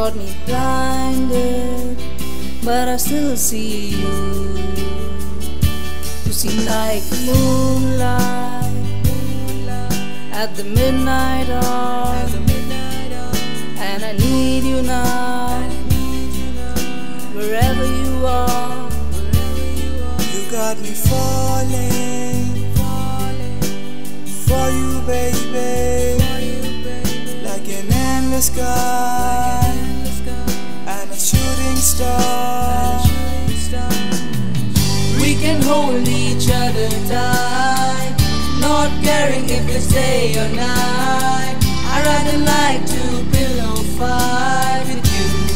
got me blinded, but I still see you. You seem like moonlight at the midnight hour, and I need you now, wherever you are. You got me falling for you, baby, like an endless sky and a shooting star. We can hold each other tight, not caring if it's day or night. I'd rather like to pillow fight with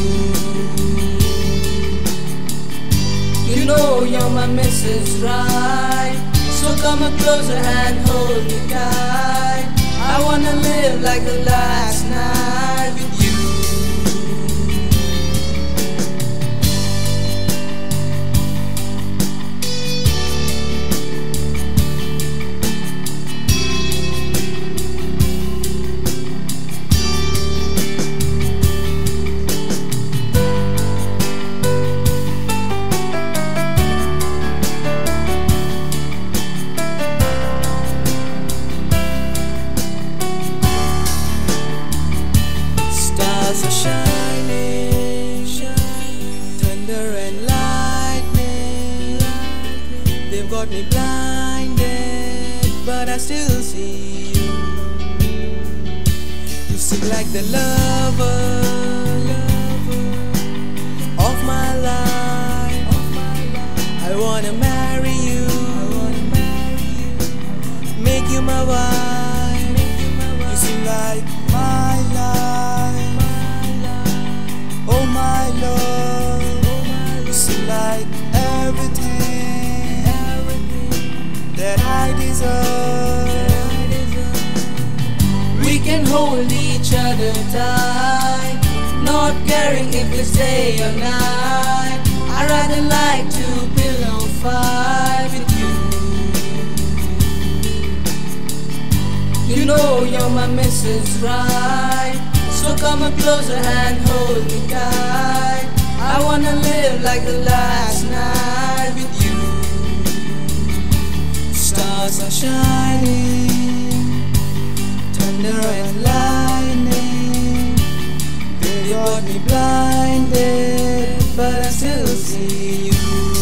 you. You know you're my Mrs. Right, so come a closer and hold me tight. I wanna live like the last night with you. Stars are shining, thunder and lightning. They've got me blinded, but I still see you. You seem like the lover of my life. I wanna marry you, make you my wife. You seem like my life, oh my love. You seem like everything that I deserve. We can hold each other tight, not caring if it's day or night. I'd rather like to pillow fight with you. You know you're my Mrs. Right, so come a closer and hold me tight. I wanna live like the last night with you. Stars are shining, thunder and lightning. They got me blinded, but I still see you.